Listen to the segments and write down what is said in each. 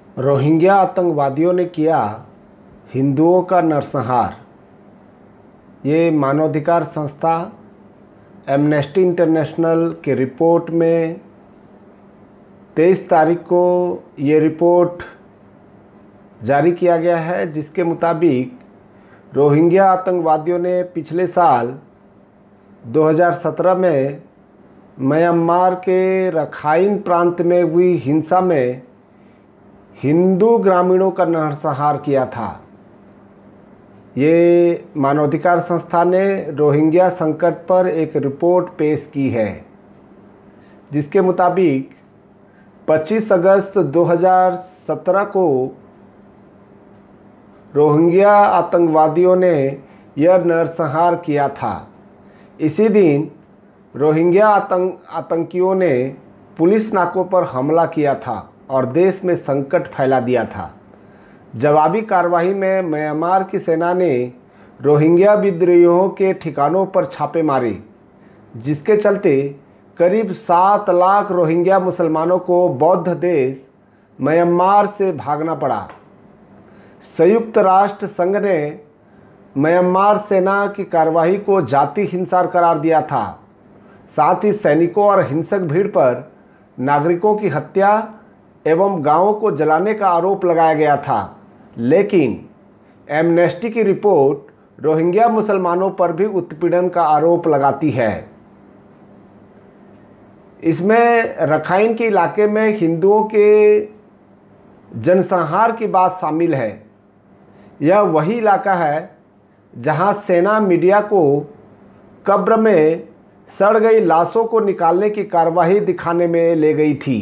Rohingya आतंकवादियों ने किया हिंदुओं का नरसंहार। ये मानवाधिकार संस्था एमनेस्टी इंटरनेशनल के रिपोर्ट में 23 तारीख को ये रिपोर्ट जारी किया गया है, जिसके मुताबिक रोहिंग्या आतंकवादियों ने पिछले साल 2017 में म्यांमार के रखाइन प्रांत में हुई हिंसा में हिंदू ग्रामीणों का नरसंहार किया था। ये मानवाधिकार संस्था ने रोहिंग्या संकट पर एक रिपोर्ट पेश की है, जिसके मुताबिक 25 अगस्त 2017 को रोहिंग्या आतंकवादियों ने यह नरसंहार किया था। इसी दिन रोहिंग्या आतंकियों ने पुलिस नाकों पर हमला किया था और देश में संकट फैला दिया था। जवाबी कार्रवाई में म्यांमार की सेना ने रोहिंग्या विद्रोहियों के ठिकानों पर छापे मारे, जिसके चलते करीब 7 लाख रोहिंग्या मुसलमानों को बौद्ध देश म्यांमार से भागना पड़ा। संयुक्त राष्ट्र संघ ने म्यांमार सेना की कार्रवाई को जाति हिंसा करार दिया था। साथ ही सैनिकों और हिंसक भीड़ पर नागरिकों की हत्या एवं गांवों को जलाने का आरोप लगाया गया था। लेकिन एमनेस्टी की रिपोर्ट रोहिंग्या मुसलमानों पर भी उत्पीड़न का आरोप लगाती है। इसमें रखाइन के इलाके में हिंदुओं के जनसंहार की बात शामिल है। यह वही इलाका है जहां सेना मीडिया को कब्र में सड़ गई लाशों को निकालने की कार्रवाई दिखाने में ले गई थी।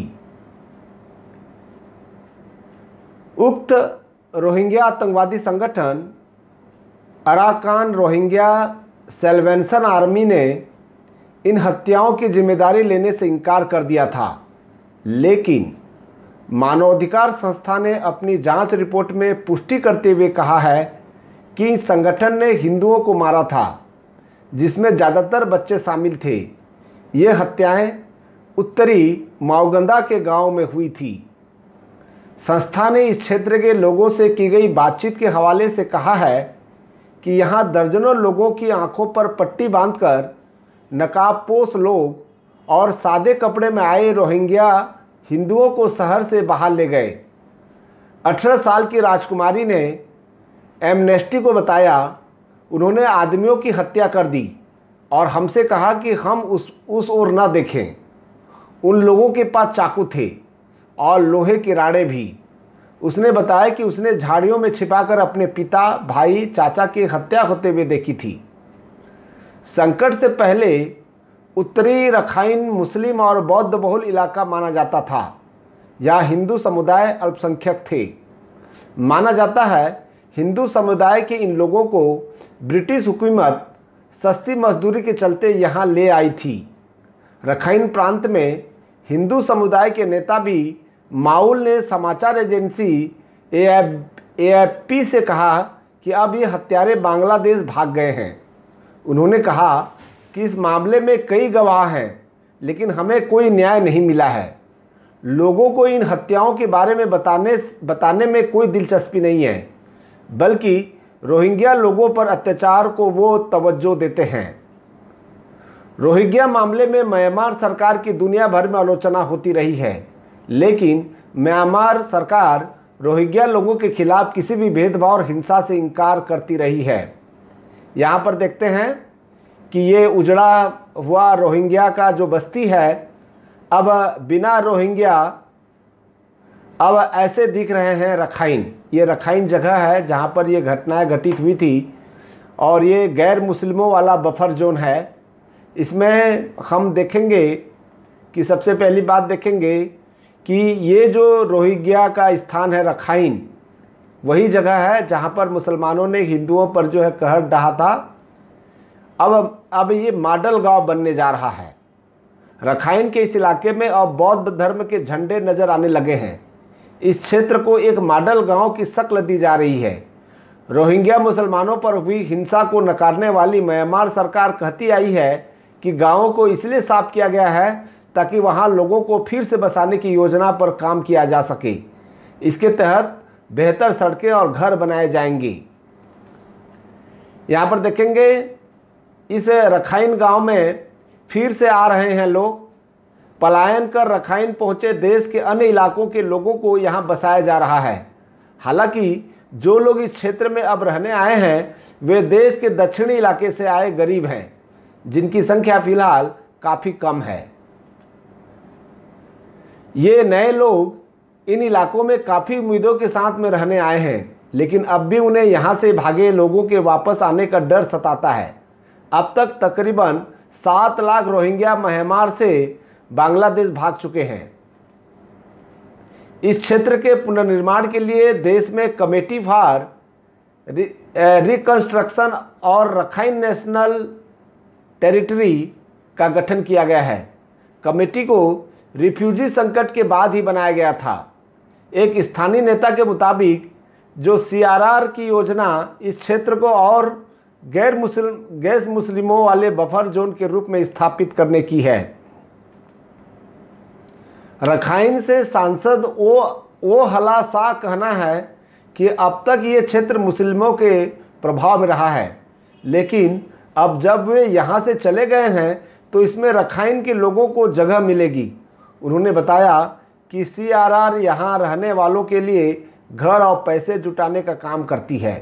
उक्त रोहिंग्या आतंकवादी संगठन अराकान रोहिंग्या सैल्वेशन आर्मी ने इन हत्याओं की जिम्मेदारी लेने से इनकार कर दिया था, लेकिन मानवाधिकार संस्था ने अपनी जांच रिपोर्ट में पुष्टि करते हुए कहा है कि इस संगठन ने हिंदुओं को मारा था, जिसमें ज़्यादातर बच्चे शामिल थे। ये हत्याएं उत्तरी माओगंदा के गांव में हुई थी। संस्था ने इस क्षेत्र के लोगों से की गई बातचीत के हवाले से कहा है कि यहाँ दर्जनों लोगों की आंखों पर पट्टी बांधकर नकाबपोश लोग और सादे कपड़े में आए रोहिंग्या हिंदुओं को शहर से बाहर ले गए। 18 साल की राजकुमारी ने एमनेस्टी को बताया, उन्होंने आदमियों की हत्या कर दी और हमसे कहा कि हम उस ओर ना देखें। उन लोगों के पास चाकू थे और लोहे की राड़ें भी। उसने बताया कि उसने झाड़ियों में छिपाकर अपने पिता, भाई, चाचा की हत्या होते हुए देखी थी। संकट से पहले उत्तरी रखाइन मुस्लिम और बौद्ध बहुल इलाका माना जाता था। यहाँ हिंदू समुदाय अल्पसंख्यक थे। माना जाता है हिंदू समुदाय के इन लोगों को ब्रिटिश हुकूमत सस्ती मजदूरी के चलते यहाँ ले आई थी। रखाइन प्रांत में हिंदू समुदाय के नेता भी माउल ने समाचार एजेंसी एएफपी से कहा कि अब ये हत्यारे बांग्लादेश भाग गए हैं। उन्होंने कहा कि इस मामले में कई गवाह हैं, लेकिन हमें कोई न्याय नहीं मिला है। लोगों को इन हत्याओं के बारे में बताने में कोई दिलचस्पी नहीं है, बल्कि रोहिंग्या लोगों पर अत्याचार को वो तवज्जो देते हैं। रोहिंग्या मामले में म्यांमार सरकार की दुनिया भर में आलोचना होती रही है, लेकिन म्यांमार सरकार रोहिंग्या लोगों के खिलाफ किसी भी भेदभाव और हिंसा से इनकार करती रही है। यहाँ पर देखते हैं कि ये उजड़ा हुआ रोहिंग्या का जो बस्ती है, अब बिना रोहिंग्या अब ऐसे दिख रहे हैं रखाइन। ये रखाइन जगह है जहाँ पर ये घटनाएं घटित हुई थी और ये गैर मुस्लिमों वाला बफर जोन है। इसमें हम देखेंगे कि सबसे पहली बात देखेंगे कि ये जो रोहिंग्या का स्थान है रखाइन, वही जगह है जहाँ पर मुसलमानों ने हिंदुओं पर जो है कहर ढहा था। अब ये मॉडल गांव बनने जा रहा है। रखाइन के इस इलाके में अब बौद्ध धर्म के झंडे नजर आने लगे हैं। इस क्षेत्र को एक मॉडल गांव की शक्ल दी जा रही है। रोहिंग्या मुसलमानों पर हुई हिंसा को नकारने वाली म्यांमार सरकार कहती आई है कि गांवों को इसलिए साफ किया गया है ताकि वहां लोगों को फिर से बसाने की योजना पर काम किया जा सके। इसके तहत बेहतर सड़कें और घर बनाए जाएंगी। यहाँ पर देखेंगे इस रखाइन गांव में फिर से आ रहे हैं लोग। पलायन कर रखाइन पहुँचे देश के अन्य इलाकों के लोगों को यहाँ बसाया जा रहा है। हालांकि जो लोग इस क्षेत्र में अब रहने आए हैं वे देश के दक्षिणी इलाके से आए गरीब हैं, जिनकी संख्या फिलहाल काफ़ी कम है। ये नए लोग इन इलाकों में काफ़ी उम्मीदों के साथ में रहने आए हैं, लेकिन अब भी उन्हें यहाँ से भागे लोगों के वापस आने का डर सताता है। अब तक तकरीबन 7 लाख रोहिंग्या म्यांमार से बांग्लादेश भाग चुके हैं। इस क्षेत्र के पुनर्निर्माण के लिए देश में कमेटी फॉर रिकंस्ट्रक्शन और रखाइन नेशनल टेरिटरी का गठन किया गया है। कमेटी को रिफ्यूजी संकट के बाद ही बनाया गया था। एक स्थानीय नेता के मुताबिक जो सीआरआर की योजना इस क्षेत्र को और गैर मुस्लिमों वाले बफर जोन के रूप में स्थापित करने की है। रखाइन से सांसद ओ हला शाह कहना है कि अब तक ये क्षेत्र मुस्लिमों के प्रभाव में रहा है, लेकिन अब जब वे यहाँ से चले गए हैं तो इसमें रखाइन के लोगों को जगह मिलेगी। उन्होंने बताया कि सीआरआर यहाँ रहने वालों के लिए घर और पैसे जुटाने का काम करती है।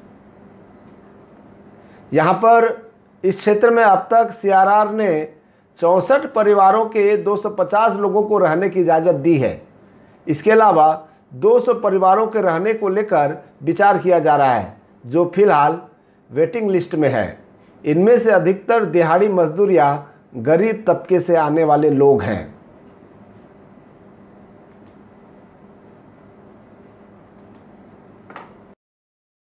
यहाँ पर इस क्षेत्र में अब तक सीआरआर ने 64 परिवारों के 250 लोगों को रहने की इजाज़त दी है। इसके अलावा 200 परिवारों के रहने को लेकर विचार किया जा रहा है, जो फिलहाल वेटिंग लिस्ट में है। इनमें से अधिकतर दिहाड़ी मजदूर या गरीब तबके से आने वाले लोग हैं।